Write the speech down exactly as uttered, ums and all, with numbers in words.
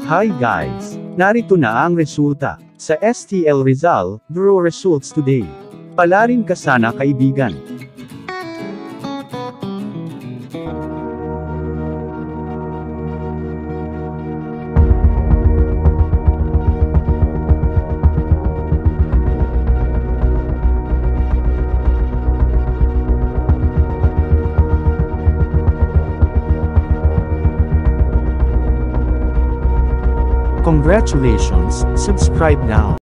Hi guys! Narito na ang resulta. Sa S T L Rizal, draw results today. Palarin ka sana kaibigan. Congratulations, subscribe now.